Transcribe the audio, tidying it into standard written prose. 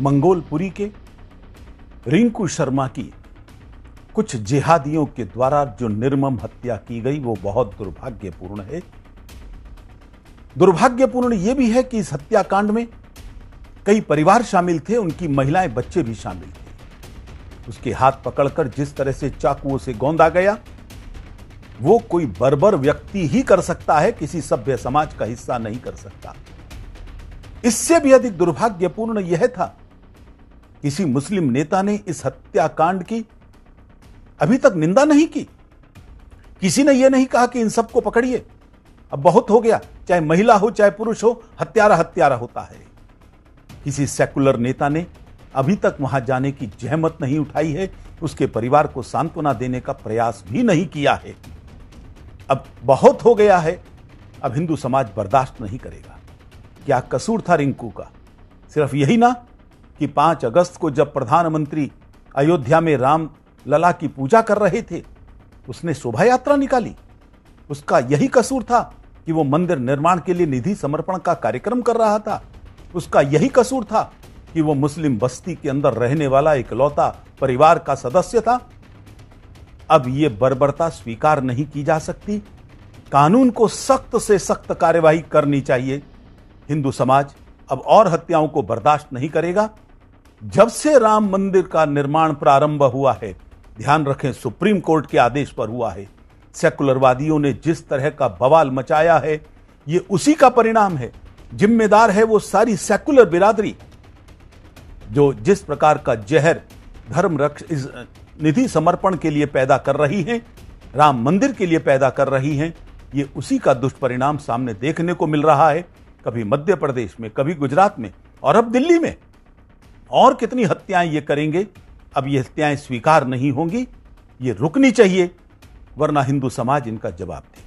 मंगोलपुरी के रिंकू शर्मा की कुछ जिहादियों के द्वारा जो निर्मम हत्या की गई वो बहुत दुर्भाग्यपूर्ण है। दुर्भाग्यपूर्ण यह भी है कि इस हत्याकांड में कई परिवार शामिल थे, उनकी महिलाएं बच्चे भी शामिल थे। उसके हाथ पकड़कर जिस तरह से चाकुओं से गोंदा गया वो कोई बर्बर व्यक्ति ही कर सकता है, किसी सभ्य समाज का हिस्सा नहीं कर सकता। इससे भी अधिक दुर्भाग्यपूर्ण यह था किसी मुस्लिम नेता ने इस हत्याकांड की अभी तक निंदा नहीं की। किसी ने यह नहीं कहा कि इन सबको पकड़िए, अब बहुत हो गया, चाहे महिला हो चाहे पुरुष हो, हत्यारा हत्यारा होता है। किसी सेकुलर नेता ने अभी तक वहां जाने की जहमत नहीं उठाई है, उसके परिवार को सांत्वना देने का प्रयास भी नहीं किया है। अब बहुत हो गया है, अब हिंदू समाज बर्दाश्त नहीं करेगा। क्या कसूर था रिंकू का? सिर्फ यही ना कि 5 अगस्त को जब प्रधानमंत्री अयोध्या में राम लला की पूजा कर रहे थे उसने शोभा यात्रा निकाली। उसका यही कसूर था कि वो मंदिर निर्माण के लिए निधि समर्पण का कार्यक्रम कर रहा था। उसका यही कसूर था कि वो मुस्लिम बस्ती के अंदर रहने वाला इकलौता परिवार का सदस्य था। अब ये बर्बरता स्वीकार नहीं की जा सकती। कानून को सख्त से सख्त कार्यवाही करनी चाहिए। हिंदू समाज अब और हत्याओं को बर्दाश्त नहीं करेगा। जब से राम मंदिर का निर्माण प्रारंभ हुआ है, ध्यान रखें सुप्रीम कोर्ट के आदेश पर हुआ है, सेकुलरवादियों ने जिस तरह का बवाल मचाया है ये उसी का परिणाम है। जिम्मेदार है वो सारी सेकुलर बिरादरी जो जिस प्रकार का जहर धर्म रक्ष निधि समर्पण के लिए पैदा कर रही है, राम मंदिर के लिए पैदा कर रही हैं। ये उसी का दुष्परिणाम सामने देखने को मिल रहा है। कभी मध्य प्रदेश में, कभी गुजरात में और अब दिल्ली में। और कितनी हत्याएं ये करेंगे? अब ये हत्याएं स्वीकार नहीं होंगी, ये रुकनी चाहिए, वरना हिंदू समाज इनका जवाब दे।